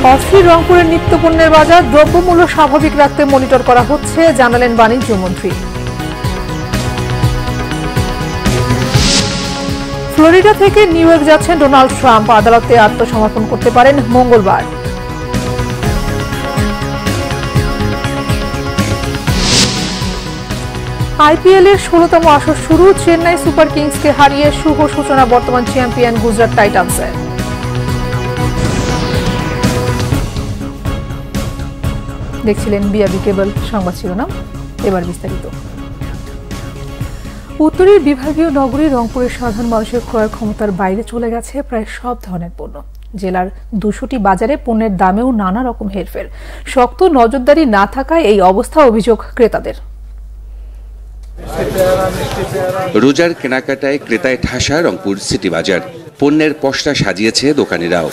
অস্থির রংপুরের নিত্যপণ্যের বাজার, দ্রব্যমূল্য স্বাভাবিক রাখতে মনিটর করা হচ্ছে, জানালেন বাণিজ্য মন্ত্রী। ফ্লোরিডা থেকে নিউ ইয়র্ক যাচ্ছেন ডোনাল্ড ট্রাম্প, আদালতে আত্মসমর্পণ করতে পারেন মঙ্গলবার। আইপিএল এর ১৬তম আসর শুরু, চেন্নাই সুপার কিংসকে হারিয়ে শুভ সূচনা বর্তমান চ্যাম্পিয়ন গুজরাট টাইটান্সের। দেখছিলেন বিআরবি কেবল সংবাদ শিরোনাম, এবার বিস্তারিত। উত্তরের বিভাগীয় নগরী রংপুরের সাধারণ মানুষের ক্রয়ের ক্ষমতার বাইরে চলে গেছে প্রায় সব ধরনের পণ্য। জেলার ২০০টি বাজারে পণ্যের দামেও নানা রকম হেরফের। শক্ত নজরদারি না থাকায় এই অবস্থা, অভিযোগ ক্রেতাদের। রোজার কেনাকাটায় ক্রেতায় ঠাসা রংপুর সিটি বাজার, পণ্যের পসরা সাজিয়েছে দোকানিরাও।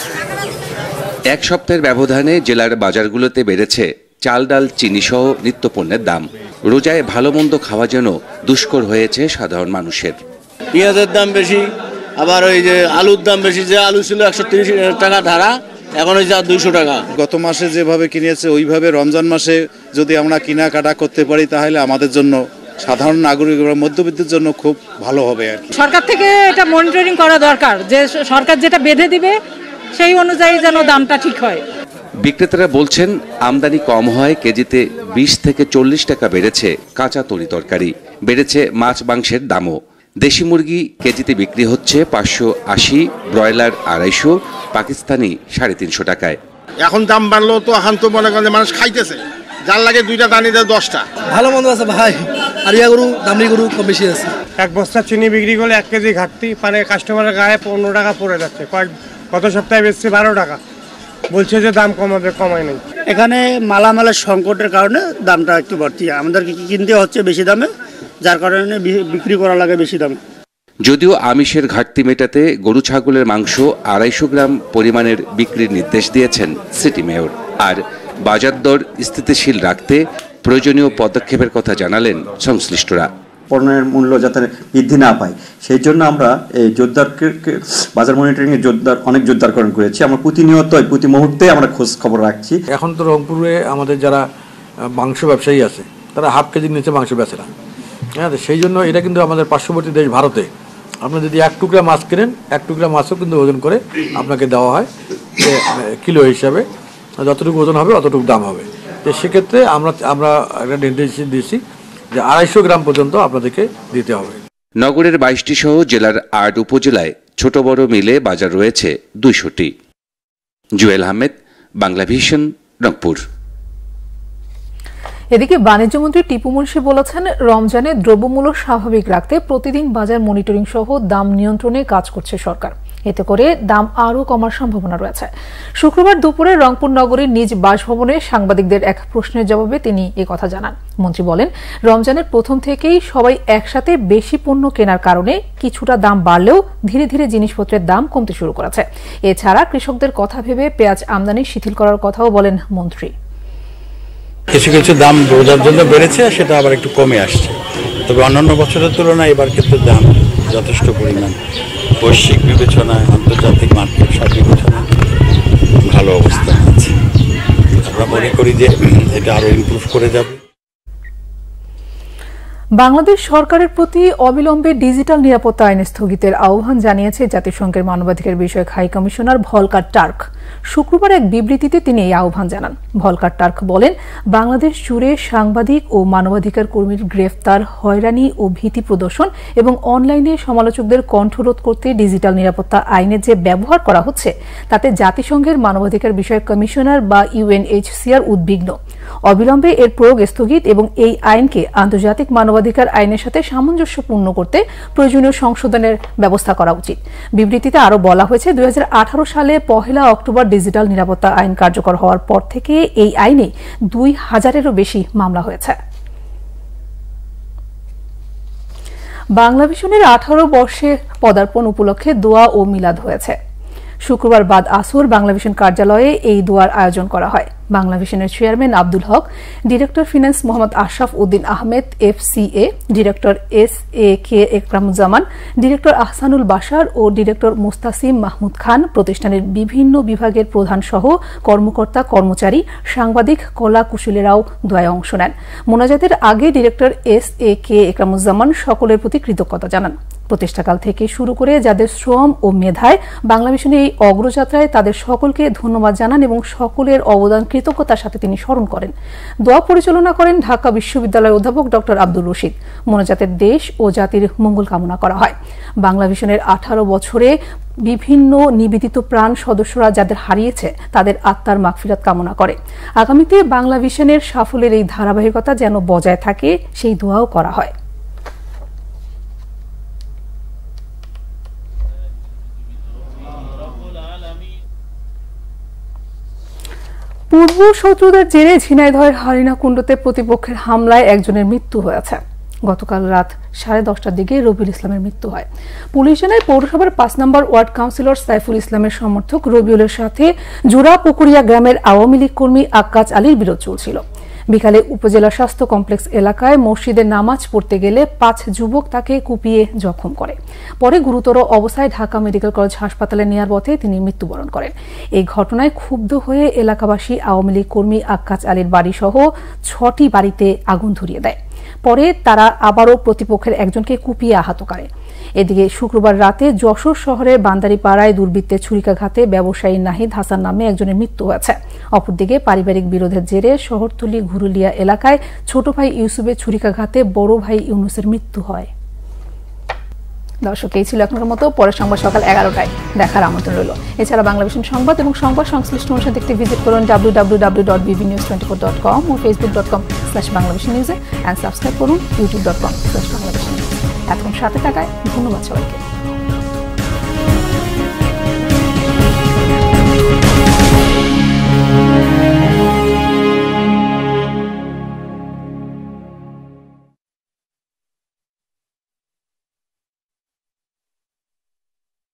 এক সপ্তাহের ব্যবধানে জেলার বাজারগুলোতে বেড়েছে চাল, ডাল, চিনি সহ নিত্যপণ্যের দাম। রোজায় ভালো মন্দ খাওয়া যেন দুষ্কর হয়েছে সাধারণ মানুষের। পেঁয়াজের দাম বেশি, আবার ওই যে আলুর দাম বেশি। যে আলু ছিল ১৩০ টাকা ধারা, এখন ওই যা ২০০ টাকা। গত মাসে যেভাবে কিনেছে ওইভাবে রমজান মাসে যদি আমরা কেনাকাটা করতে পারি তাহলে আমাদের জন্য, সাধারণ নাগরিক মধ্যবিত্তের জন্য খুব ভালো হবে আর কি। সরকার থেকে এটা মনিটরিং করা দরকার, যে সরকার যেটা বেঁধে দিবে সেই অনুযায়ী যেন দামটা ঠিক হয়। বিক্রেতারা বলছেন আমদানি কম হয়, কেজিতে ২০ থেকে ৪০ টাকা বেড়েছে কাঁচা তরি তরকারি, বেড়েছে মাছ মাংসের দামও। দেশি মুরগি কেজিতে বিক্রি হচ্ছে ৫৮০, ব্রয়লার ২৫০, পাকিস্তানি ৩৫০ টাকায়। এখন দাম বাড়লো তো এখন তো মনে করেন মানুষ খাইতেছে, যার লাগে দুইটা দানি দেয় 10টা। ভালো মন্দ আছে ভাই, আরিয়া গরু দামি গরু কম বেশি আছে। এক বস্তা চিনি বিক্রি করলে ১ কেজি ঘাটতি, মানে কাস্টমারের গায়ে ১৫ টাকা পড়ে যাচ্ছে। গত সপ্তাহে বেচছে ১২ টাকা, বলছে যে দাম কমাবে, কমায় নাই। এখানে মালামালের সংকটের কারণে দামটা একটু বাড়তি, আমাদেরকে কিনতে হচ্ছে বেশি দামে, যার কারণে বিক্রি করা লাগে বেশি দামে। যদিও আমিষের ঘাটতি মেটাতে গরু ছাগলের মাংস ২৫০ গ্রাম পরিমাণের বিক্রির নির্দেশ দিয়েছেন সিটি মেয়র। আর বাজার দর স্থিতিশীল রাখতে প্রয়োজনীয় পদক্ষেপের কথা জানালেন সংশ্লিষ্টরা। পণ্যের মূল্য যাতে বৃদ্ধি না পায় সেই জন্য আমরা এই জোরদারকে বাজার মনিটরিং এর অনেক জোরদারকরণ করেছি। আমরা প্রতিনিয়ত প্রতি মুহূর্তে আমরা খোঁজ খবর রাখছি। এখন তো রংপুরে আমাদের যারা মাংস ব্যবসায়ী আছে তারা হাফ কেজির নিচে মাংস বেচে না। হ্যাঁ, সেই জন্য এটা কিন্তু আমাদের পার্শ্ববর্তী দেশ ভারতে আপনি যদি 1 টুকরা মাছ কেনেন, 1 টুকরা মাছও কিন্তু ওজন করে আপনাকে দেওয়া হয় কিলো হিসাবে, যতটুকু ওজন হবে অতটুকু দাম হবে। তো সেক্ষেত্রে আমরা একটা নির্দেশ দিয়েছি যে ২৫০ গ্রাম পর্যন্ত আপনাদেরকে দিতে হবে। নগরের ২২টি সহ জেলার ৮ উপজেলায় ছোট বড় মিলে বাজার রয়েছে ২০০টি। জুয়েল আহমেদ, বাংলাভিশন, রংপুর। এদিকে বাণিজ্যমন্ত্রী টিপু মুন্সি বলেছেন, রমজানে দ্রব্যমূল্য স্বাভাবিক রাখতে প্রতিদিন বাজার মনিটরিং সহ দাম নিয়ন্ত্রণে কাজ করছে সরকার। এতে করে দাম আরও কমার সম্ভাবনা রয়েছে। শুক্রবার দুপুরে রংপুর নগরীর নিজ বাসভবনে সাংবাদিকদের এক প্রশ্নের জবাবে তিনি কথা জানান। মন্ত্রী বলেন, রমজানের প্রথম থেকেই সবাই একসাথে বেশি পণ্য কেনার কারণে কিছুটা দাম বাড়লেও ধীরে ধীরে জিনিসপত্রের দাম কমতে শুরু করেছে। এছাড়া কৃষকদের কথা ভেবে পেঁয়াজ আমদানি শিথিল করার কথাও বলেন মন্ত্রী। কিছু কিছু দাম রোজার জন্য বেড়েছে, সেটা আবার একটু কমে আসছে। তবে অন্যান্য বছরের তুলনায় এবার কিন্তু দাম যথেষ্ট পরিমাণ বৈশ্বিক বিবেচনায়, আন্তর্জাতিক মার্কেট সব বিবেচনায় ভালো অবস্থান আছে। আমরা মনে করি যে এটা আরো ইমপ্রুভ করে যাবে। বাংলাদেশ সরকারের প্রতি অবিলম্বে ডিজিটাল নিরাপত্তা আইন স্থগিতের আহ্বান জানিয়েছে জাতিসংঘের মানবাধিকার বিষয়ক হাই কমিশনার ভলকার টার্ক। শুক্রবার এক বিবৃতিতে তিনি এই আহ্বান জানান। ভলকার টার্ক বলেন, বাংলাদেশ জুড়ে সাংবাদিক ও মানবাধিকার কর্মীর গ্রেফতার, হয়রানি ও ভীতি প্রদর্শন এবং অনলাইনে সমালোচকদের কণ্ঠরোধ করতে ডিজিটাল নিরাপত্তা আইনের যে ব্যবহার করা হচ্ছে তাতে জাতিসংঘের মানবাধিকার বিষয়ক কমিশনার বা UNHCR উদ্বিগ্ন। অবিলম্বে এর প্রয়োগ স্থগিত এবং এই আইনকে আন্তর্জাতিক মানবাধিকার আইনের সাথে সামঞ্জস্যপূর্ণ করতে প্রয়োজনীয় সংশোধনের ব্যবস্থা করা উচিত। বিবৃতিতে আরও বলা হয়েছে, ২০১৮ সালে ১ অক্টোবর ডিজিটাল নিরাপত্তা আইন কার্যকর হওয়ার পর থেকে এই আইনে ২,০০০-এরও বেশি মামলা হয়েছে। বাংলাভিশনের ১৮ বর্ষে পদার্পণ উপলক্ষে দোয়া ও মিলাদ হয়েছে। শুক্রবার বাদ আসর বাংলাভিশন কার্যালয়ে এই দোয়ার আয়োজন করা হয়। বাংলাভিশনের chairman Abdul Haque, director finance Mohammad Ashraf Uddin Ahmed FCA, director SAK Ekramuzzaman, director Ahsanul Bashar ও ডিরেক্টর মুস্তাসিম মাহমুদ খান, প্রতিষ্ঠানের বিভিন্ন বিভাগের প্রধান সহ কর্মকর্তা কর্মচারী, সাংবাদিক, কলা কুশলীরাও দোয়ায় অংশ নেন। মোনাজাতের আগে ডিরেক্টর SAK একরামুজ্জামান সকলের প্রতি কৃতজ্ঞতা জানান। প্রতিষ্ঠাকাল থেকে শুরু করে যাদের শ্রম ও মেধায় বাংলাভিশনের এই অগ্রযাত্রায় তাদের সকলকে ধন্যবাদ জানান এবং সকলের অবদান কৃতজ্ঞতার সাথে তিনি স্মরণ করেন। দোয়া পরিচালনা করেন ঢাকা বিশ্ববিদ্যালয়ের অধ্যাপক ডক্টর আব্দুর রশিদ। মোনাজাতের দেশ ও জাতির মঙ্গল কামনা করা হয়। বাংলাভিশনের 18 বছরে বিভিন্ন নিবেদিত প্রাণ সদস্যরা যাদের হারিয়েছে তাদের আত্মার মাগফিরাত কামনা করে। আগামীতে বাংলাভিশনের সাফল্যের এই ধারাবাহিকতা যেন বজায় থাকে সেই দোয়াও করা হয়। পূর্ব শত্রুতার জেরে ঝিনাইদহের হারিনাকুণ্ডতে প্রতিপক্ষের হামলায় একজনের মৃত্যু হয়েছে। গতকাল রাত 10:30টার দিকে রবিউল ইসলামের মৃত্যু হয়। পুলিশ জানায় পৌরসভার 5 নম্বর ওয়ার্ড কাউন্সিলর সাইফুল ইসলামের সমর্থক রবিউলের সাথে জোড়াপুকুরিয়া গ্রামের আওয়ামী লীগ কর্মী আক্কাজ আলীর বিরোধ চলছিল। বিকালে উপজেলা স্বাস্থ্য কমপ্লেক্স এলাকায় মসজিদে নামাজ পড়তে গেলে 5 যুবক তাকে কুপিয়ে জখম করে। পরে গুরুতর অবস্থায় ঢাকা মেডিকেল কলেজ হাসপাতালে নেয়ার পথে তিনি মৃত্যুবরণ করেন। এই ঘটনায় ক্ষুব্ধ হয়ে এলাকাবাসী আওয়ামী লীগ কর্মী আক্কাজ আলীর বাড়িসহ 6টি বাড়িতে আগুন ধরিয়ে দেয়। পরে তারা আবারও প্রতিপক্ষের একজনকে কুপিয়ে আহত করে। এদিকে শুক্রবার রাতে যশোর শহরের বান্দারিপাড়ায় দুর্বৃত্তের ছুরিকাঘাতে ব্যবসায়ী নাহিদ হাসান নামে একজনের মৃত্যু হয়েছে। অপরদিকে পারিবারিক বিরোধের জেরে শহরতলি ঘুরুলিয়া এলাকায় ছোট ভাই ইউসুফের ছুরিকাঘাতে বড় ভাই ইউনুসের মৃত্যু হয়। দর্শক, এই ছিল এখনকার মতো। পরের সংবাদ সকাল 11টায় দেখার আমন্ত্রণ রইল। এছাড়া বাংলাভিশন সংবাদ এবং সংবাদ সংশ্লিষ্ট অনুষ্ঠান দেখতে ভিজিট করুন www.bbnews24.com O facebook.com/banglavishnnews and subscribe করুন youtube.com/banglavishnnews। এখন সাথে থাকায় ধন্যবাদ সবাইকে।